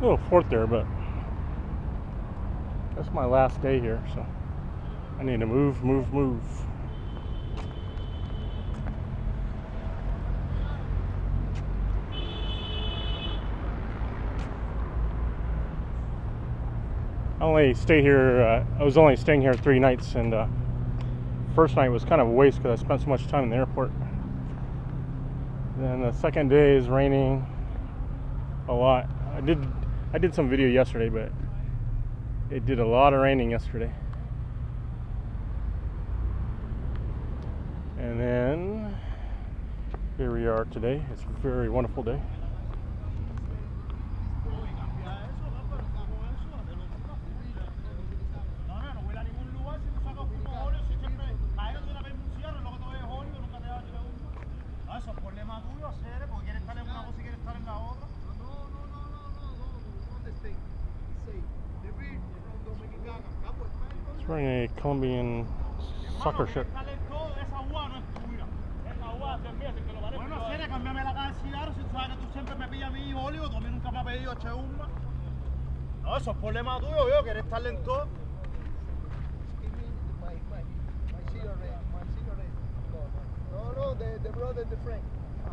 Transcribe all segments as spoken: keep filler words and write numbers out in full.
little fort there, but that's my last day here, so I need to move, move, move. I only stay here, uh, I was only staying here three nights, and uh, first night was kind of a waste because I spent so much time in the airport. Then the second day is raining a lot. I did I did some video yesterday, but it did a lot of raining yesterday. And then here we are today. It's a very wonderful day. It's wearing a Colombian soccer shirt. Bueno, si cámbiame la caja de cigarros, si tú sabes que tú siempre me pillas a mí óleo, tú a mí nunca me has pedido cheumba. No, eso es problema tuyo, veo, quieres estar lento. No, no, the, the brother, the friend.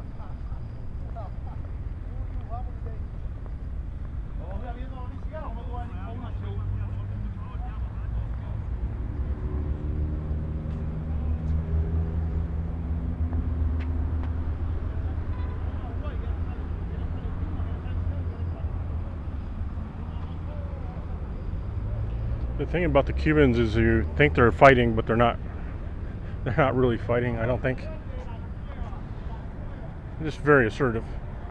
The thing about the Cubans is you think they're fighting, but they're not. They're not really fighting, I don't think. They're just very assertive.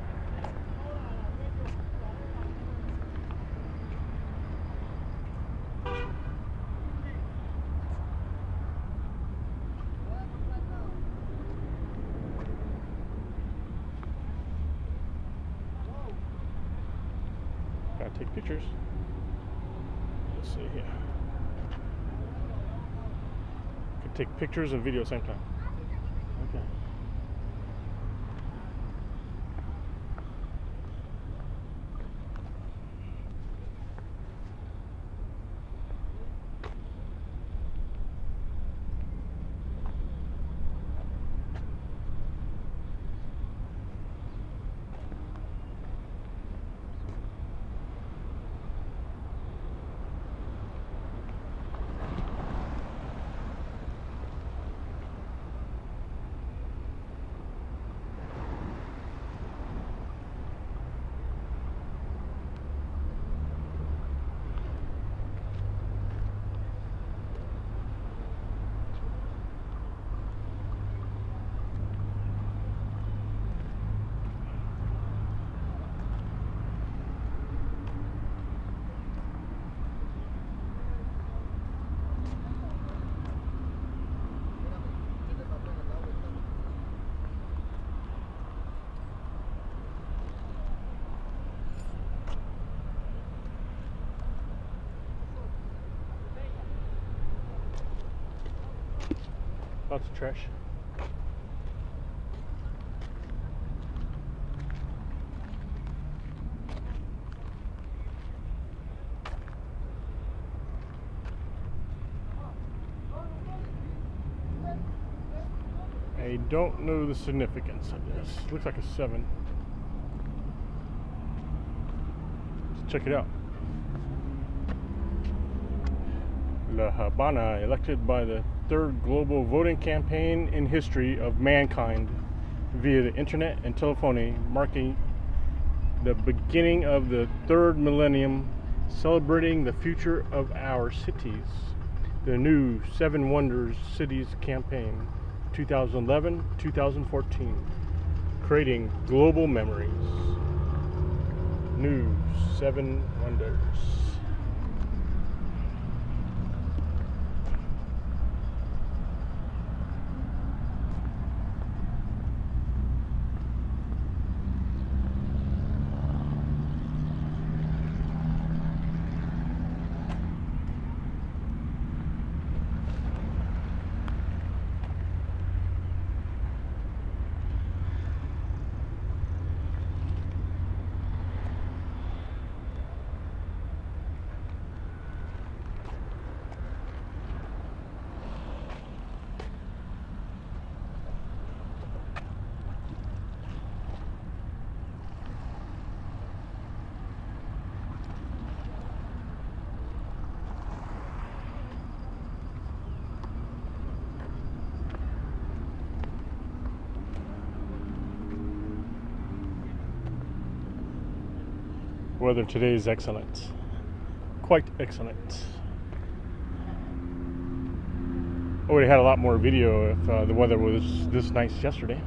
Gotta take pictures. Let's see here. Could take pictures and video same time. Okay. Lots of trash. I don't know the significance of this. Looks like a seven. Let's check it out. La Habana, elected by the third global voting campaign in history of mankind via the internet and telephony, marking the beginning of the third millennium, celebrating the future of our cities. The new Seven Wonders Cities campaign, two thousand eleven to two thousand fourteen, creating global memories. New Seven Wonders. Weather today is excellent. Quite excellent. I would have had a lot more video if uh, the weather was this nice yesterday.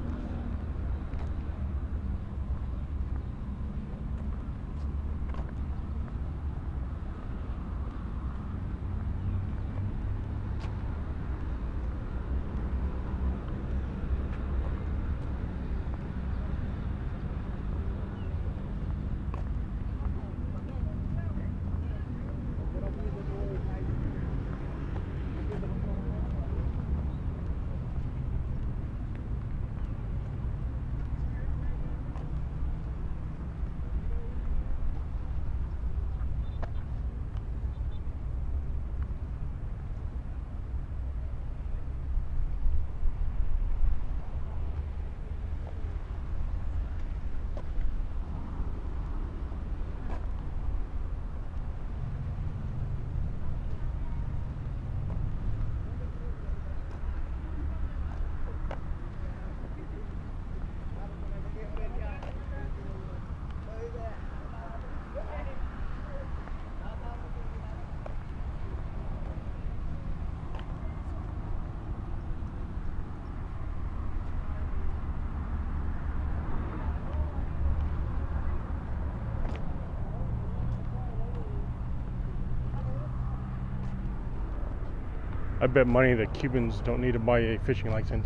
I bet money that Cubans don't need to buy a fishing license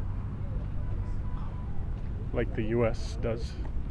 like the U S does.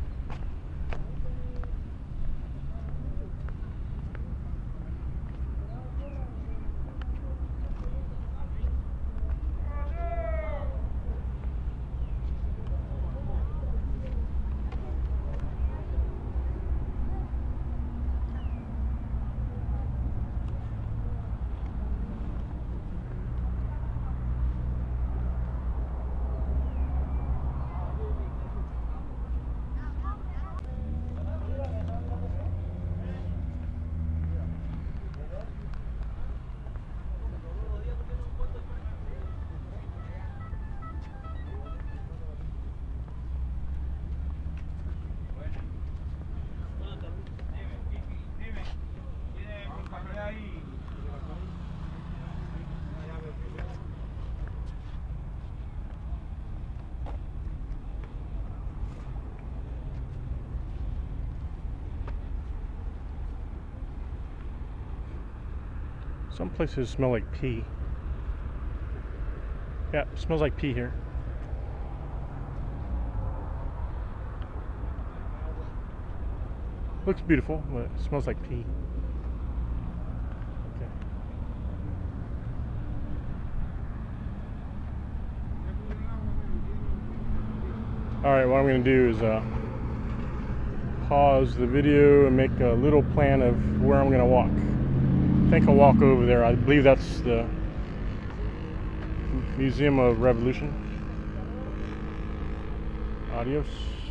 Some places smell like pee. Yeah, it smells like pee here. Looks beautiful, but it smells like pee. Okay. Alright, what I'm going to do is uh, pause the video and make a little plan of where I'm going to walk. I think I'll walk over there. I believe that's the Museum of Revolution. Adios.